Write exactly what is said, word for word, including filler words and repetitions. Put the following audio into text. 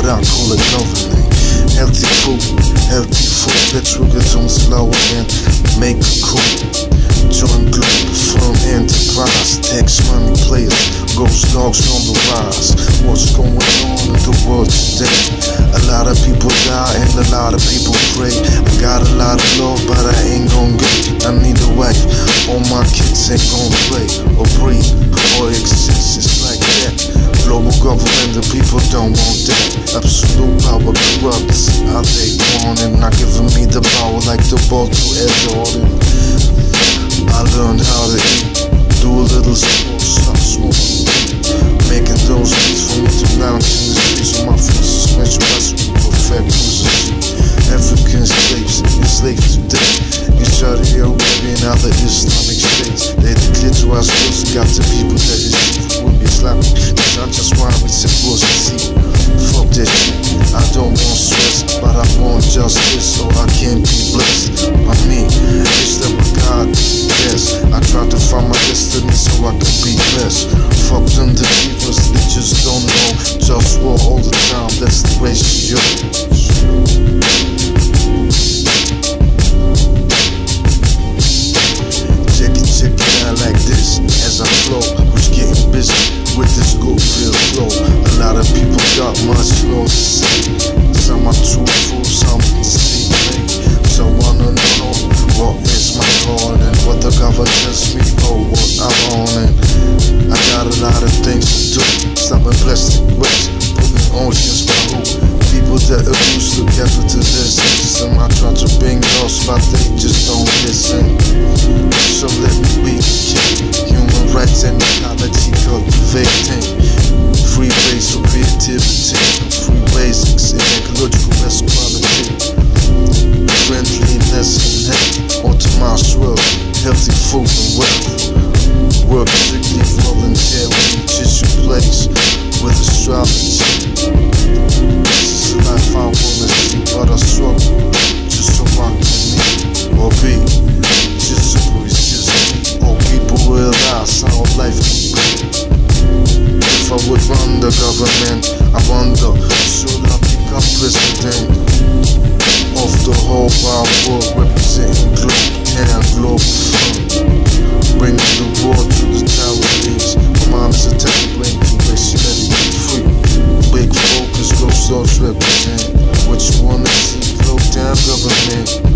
I call it government. Healthy food, healthy food, petroleum slow and make it cool. Join Globalfirm enterprise, tax money players, GhostDogz on the rise. What's going on in the world today? A lot of people die and a lot of people pray. I got a lot of love, but I ain't gon' get. I need a wife, all my kids ain't gon' play or breathe or exist. It's like that. Global government, the people don't want that. Absolute power corrupts how they want it, not giving me the power like the ball to Edward. I learned how to eat, do a little sport, stop smoking, making those beats for me to lounge in the streets with my feet suspension recipe, perfect position. African slaves, enslaved today in Saudi Arabia and other Islamic states. They declare to us girls got the people that is evil with me slapping. Cause I just rhyme with simplicity. Fuck that shit, I don't want stress, but I want justice so I can be blessed by me. It's that with God, yes. I try to find my destiny so I can be blessed. Fuck them the divas, they just don't know. Just war all the time, that's the ratio. Check it, check it out like this as I flow. Who's getting busy with this good real flow? A lot of people got much more to say. Some are truthful, some deceive me. So I wanna know what is my calling and what the government tells me or what I'm on. And I got a lot of things to do. Stopping plastic waste, putting oceans by who? People that abuse the capital system. I try to bring those, but they just don't listen. So let me be the king. Human rights and ecology cultivating. Free base of creativity, free basics in ecological equality. Friendliness and hate, onto my swirl. Healthy food and wealth. Work strictly volunteer when you just your place with astrology. This is a life I wanna see, but I struggle just so I can meet or be. Just so it's just me, or people realize how life can be. If I would run the government, I wonder, should I become president of the whole wide world, representing Globe and Globalfirm, bringing the war to the terrorists. My mom is a terrible incubation, let it be free. Big focus, GhostDogz represent. What you wanna see, Globe down government.